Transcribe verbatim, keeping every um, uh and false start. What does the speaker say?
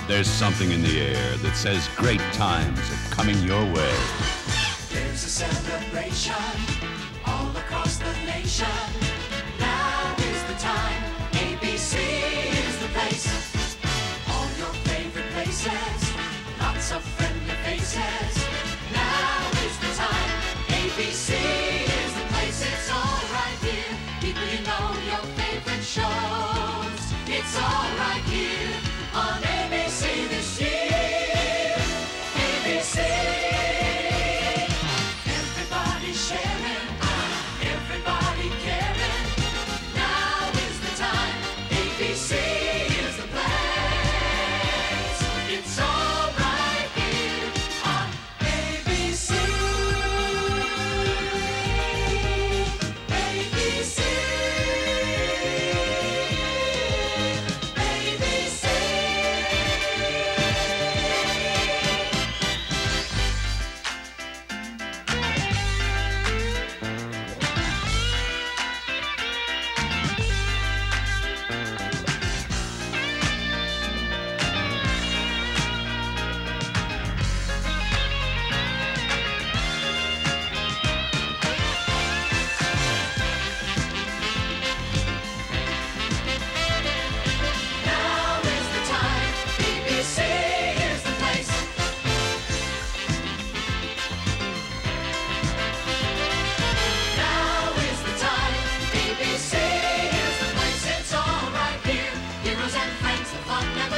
There's something in the air that says great times are coming your way. There's a celebration all across the nation. Now is the time, A B C is the place. All your favorite places, lots of friendly faces. Now is the time, A B C is the place. It's all right here, people you know, your favorite shows. It's all right here on A B C this year. A B C. Everybody sharing, everybody caring. Now is the time, A B C is the place. It's all right here on A B C. A B C. A B C. Now is the time, A B C is the place. Now is the time, A B C is the place. It's all right here, heroes and friends, the fun never